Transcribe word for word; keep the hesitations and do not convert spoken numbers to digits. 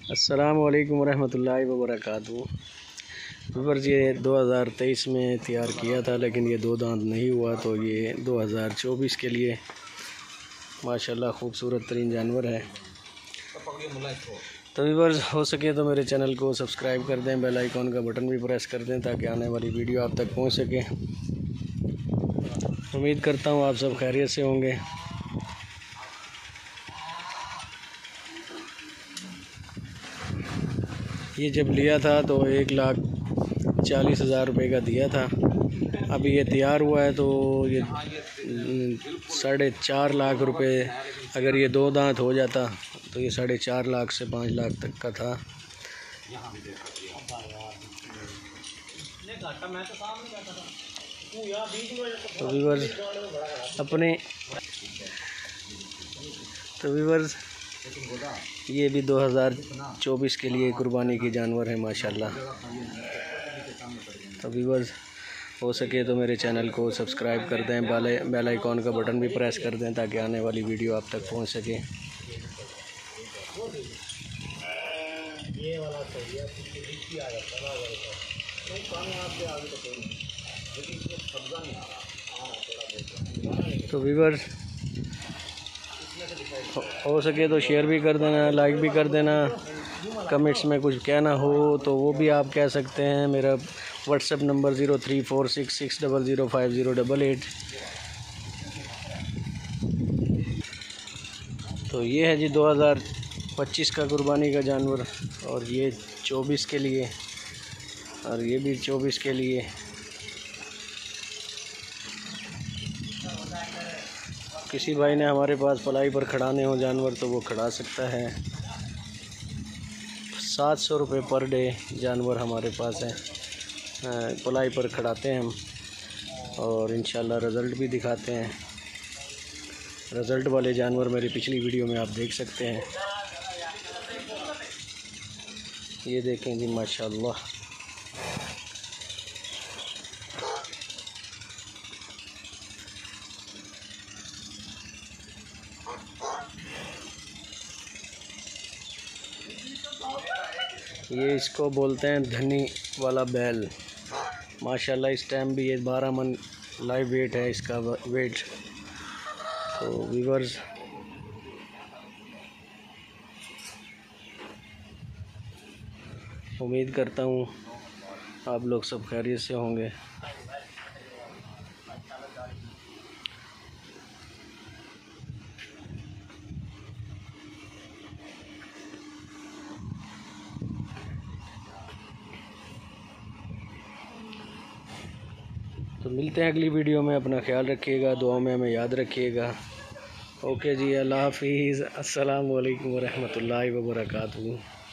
अस्सलामु अलैकुम रहमतुल्लाहि व बरकातुहू। व्यूअर्स, ये दो हज़ार तेईस में तैयार किया था लेकिन ये दो दांत नहीं हुआ, तो ये दो हज़ार चौबीस के लिए माशाल्लाह खूबसूरत तरीन जानवर है। तो व्यूअर्स, हो सके तो मेरे चैनल को सब्सक्राइब कर दें, बेल आइकॉन का बटन भी प्रेस कर दें ताकि आने वाली वीडियो आप तक पहुंच सके। उम्मीद करता हूं आप सब खैरियत से होंगे। ये जब लिया था तो एक लाख चालीस हज़ार रुपये का दिया था। अभी ये तैयार हुआ है तो ये साढ़े चार लाख रुपए, अगर ये दो दांत हो जाता तो ये साढ़े चार लाख से पाँच लाख तक का था। तो व्यूअर्स अपने तो व्यूअर्स ये भी दो हज़ार चौबीस के लिए कुर्बानी की जानवर है माशाल्लाह। तो व्यूअर्स, हो सके तो मेरे चैनल को सब्सक्राइब कर दें, बेल आइकॉन का बटन भी प्रेस कर दें ताकि आने वाली वीडियो आप तक पहुंच सके। तो व्यूअर्स, हो सके तो शेयर भी कर देना, लाइक भी कर देना। कमेंट्स में कुछ कहना हो तो वो भी आप कह सकते हैं। मेरा WhatsApp number zero three four six six double zero five zero double eight. तो ये है जी दो हज़ार पच्चीस का कुर्बानी का जानवर, और ये चौबीस के लिए, और ये भी चौबीस के लिए। किसी भाई ने हमारे पास पलाई पर खड़ाने हो जानवर तो वो खड़ा सकता है। सात सौ रुपये पर डे जानवर हमारे पास है, पलाई पर खड़ाते हैं हम, और इंशाल्लाह रिज़ल्ट भी दिखाते हैं। रिज़ल्ट वाले जानवर मेरी पिछली वीडियो में आप देख सकते हैं। ये देखें जी माशाल्लाह। ये इसको बोलते हैं धनी वाला बैल माशाल्लाह। इस टाइम भी ये बारह मन लाइव वेट है इसका वेट। तो व्यूअर्स, उम्मीद करता हूँ आप लोग सब खैरियत से होंगे। तो मिलते हैं अगली वीडियो में। अपना ख्याल रखिएगा, दुआ में हमें याद रखिएगा। ओके जी, अल्लाह हाफिज़। अस्सलामु अलैकुम रहमतुल्लाहि व बरकातुहू।